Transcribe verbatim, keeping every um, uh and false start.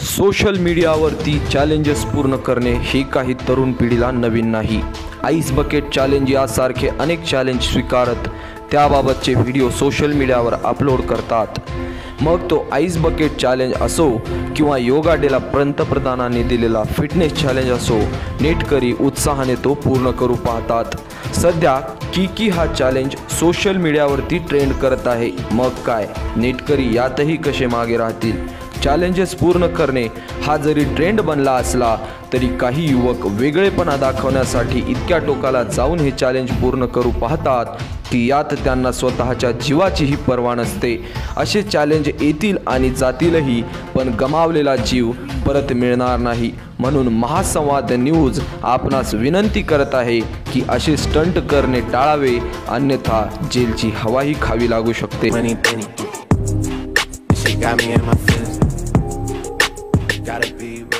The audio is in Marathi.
सोशल मीडियावरती चॅलेंजेस पूर्ण करणे हे काही तरुण पिढीला नवीन नाही। आईस बकेट चॅलेंज यासारखे अनेक चॅलेंज स्वीकारत त्याबाबतचे व्हिडिओ सोशल मीडियावर अपलोड करतात। मग तो आईस बकेट चॅलेंज असो किंवा योगा डेला पंतप्रधानांनी दिलेला फिटनेस चॅलेंज असो, नेटकरी उत्साहाने तो पूर्ण करू पाहतात। सध्या किकी हा चॅलेंज सोशल मीडियावरती ट्रेंड करत आहे। मग काय नेटकरी यातही कसे मागे राहतील? चॅलेंजेस पूर्ण करणे हा जरी ट्रेंड बनला असला तरी काही युवक वेगळेपणा दाखवण्यासाठी इतक्या टोकाला जाऊन हे चॅलेंज पूर्ण करू पाहतात की यात त्यांना स्वतःच्या जीवाचीही पर्वा नसते। असे चॅलेंज येतील आणि जातीलही, पण गमावलेला जीव परत मिळणार नाही। म्हणून महासंवाद न्यूज आपणास विनंती करत आहे की असे स्टंट करणे टाळावे, अन्यथा जेलची हवाही खावी लागू शकते। Money, penny. She got me in my feelings. Gotta be